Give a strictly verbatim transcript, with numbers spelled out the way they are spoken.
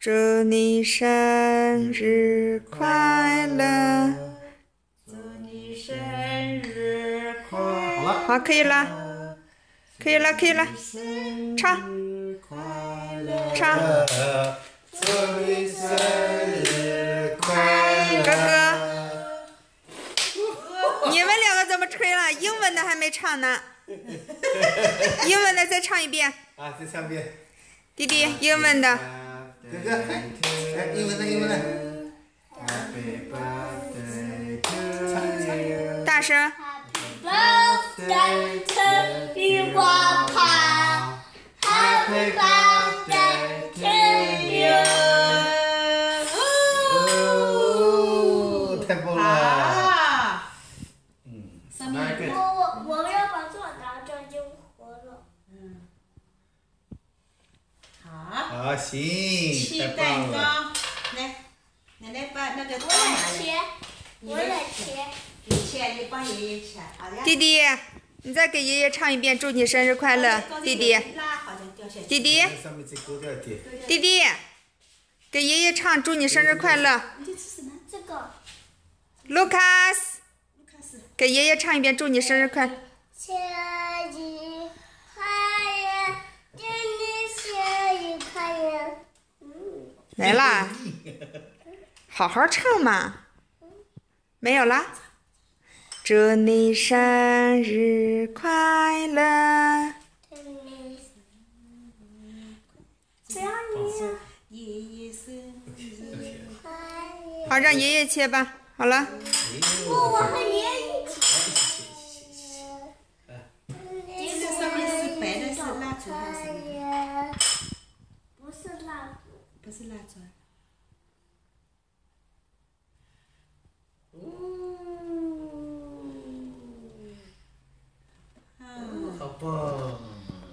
祝你生日快乐！ 祝你生日快乐！ 好了， 好，可以了，可以了，可以了，唱，唱。 祝你生日快乐！ 哥哥，你们两个怎么吹了？英文的还没唱呢，英文的再唱一遍。 啊，再唱一遍。 弟弟，英文的。 哥哥，哎，哎，英文的，英文的。 大声。 Birthday to you, Papa. Happy birthday to you. 哦，太棒了！嗯， 上面我我我要把这拿着就活了。 嗯，好， 好，行， 切太蛋糕， 棒了。 来，奶奶把那个我刀拿来， 来切，我来切。 你切，你帮爷爷切，好的。 弟弟，你再给爷爷唱一遍，祝你生日快乐，弟弟。 拉好像掉下去。 弟弟， 上面再勾掉一点。 弟弟，给爷爷唱祝你生日快乐。 你这吃什么？ 这个卢卡斯， 卢卡斯。 给爷爷唱一遍祝你生日快乐。 生日快乐，祝你生日快乐。嗯， 来啦，好好唱嘛。没有啦。祝你生日快乐。 祝你只要你爷爷生日快乐。 好，让爷爷切吧。好了。 不，我和爷爷一起。 这个上面是白的，是蜡烛还是什么？ 不是蜡烛。 不是蜡烛。 好棒！